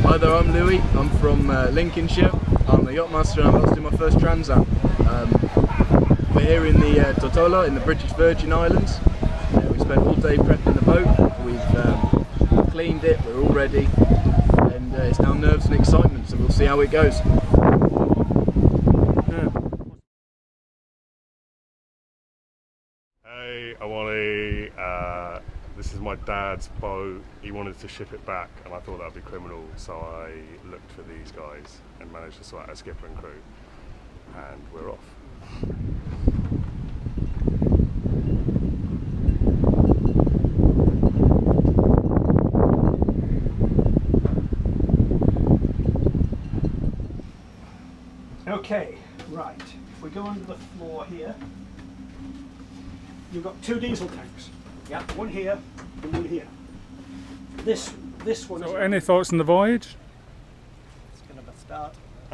Hi there, I'm Louis. I'm from Lincolnshire. I'm a yacht master and I'm about to do my first transat. We're here in the Tortola in the British Virgin Islands. We spent all day prepping the boat. We've cleaned it, we're all ready, and it's now nerves and excitement, so we'll see how it goes. Hey, I'm Ollie. This is my dad's boat. He wanted to ship it back and I thought that would be criminal, so I looked for these guys and managed to sort out a skipper and crew, and we're off. Okay, right, if we go under the floor here, you've got 2 diesel tanks. Yeah, one here and one here. This one. So, any thoughts on the voyage? It's going to start.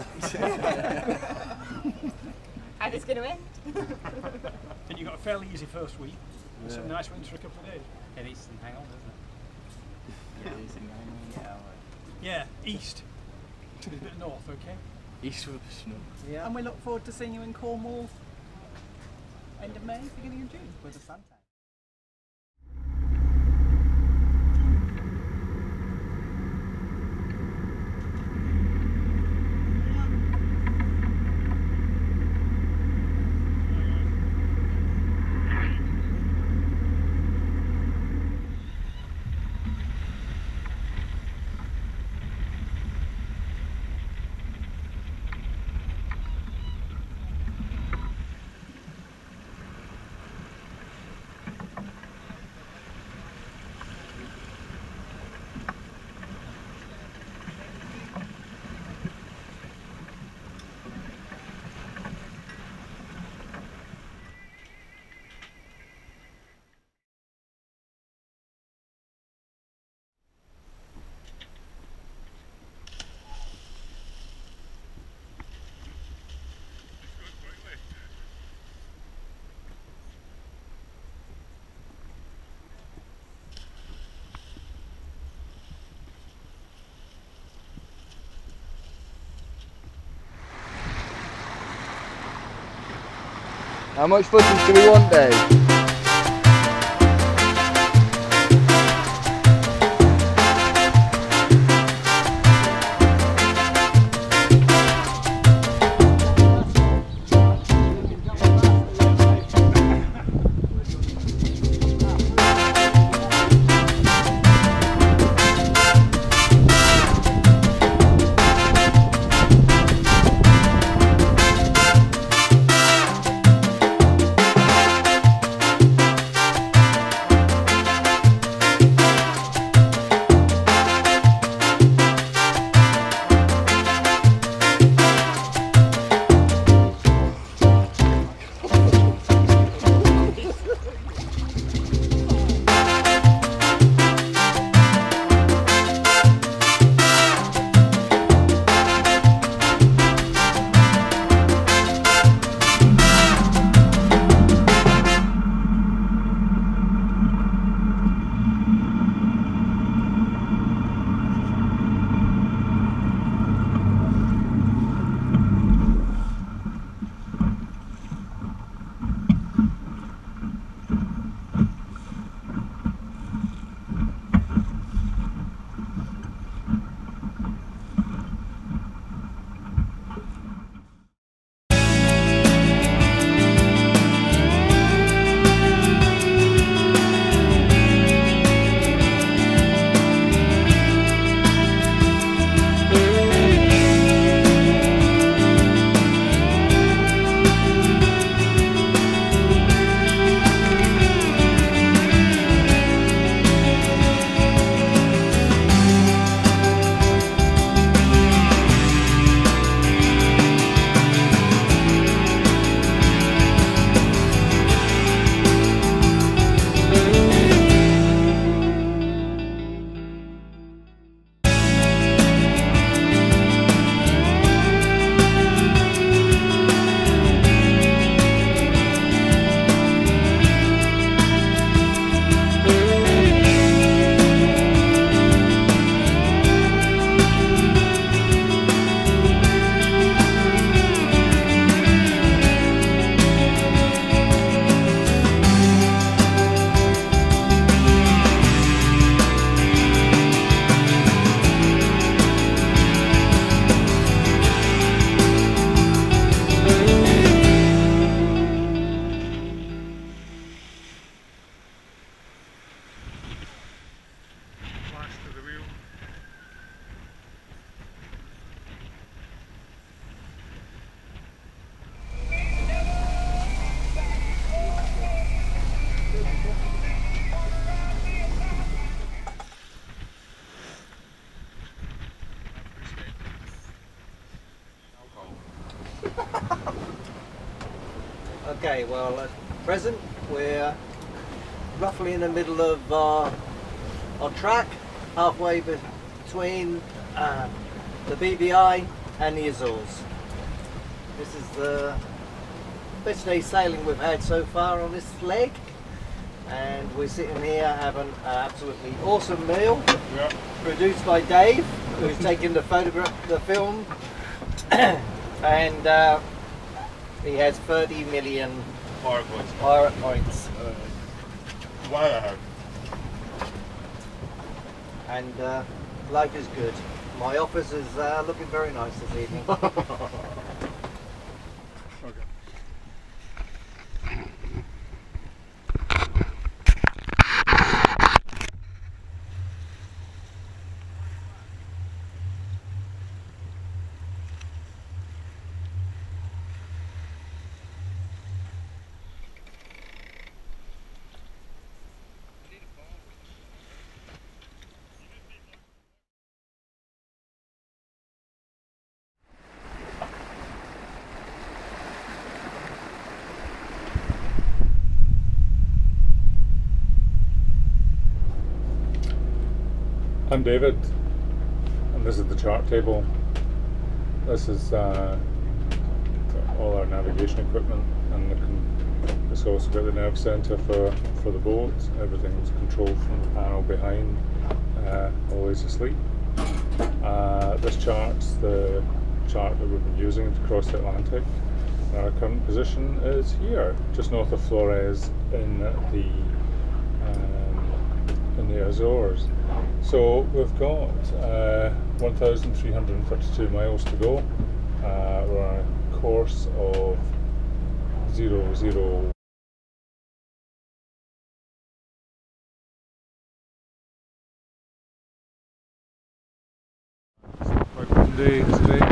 And it's going to end. And you've got a fairly easy first week. Yeah. Some nice winds for a couple of days. Yeah, east and hang on, doesn't it? Yeah, east and hang on. Yeah, east. A bit north, okay? East with the snow. Yeah. And we look forward to seeing you in Cornwall end of May, beginning of June with the suntan. How much footage do we want, Dave? Okay, well at present we're roughly in the middle of our track, halfway between the BBI and the Azores. This is the best day sailing we've had so far on this leg, and we're sitting here having an absolutely awesome meal produced by Dave, who's taken the film, and he has 30 million pirate points. Wow. And life is good. My office is looking very nice this evening. I'm David, and this is the chart table. This is all our navigation equipment, and it's also got the nerve centre for the boat. Everything's controlled from the panel behind, always asleep. This chart's the chart that we've been using to cross the Atlantic. Our current position is here, just north of Flores in the Azores. So we've got 1,332 miles to go. We're on a course of 00. Today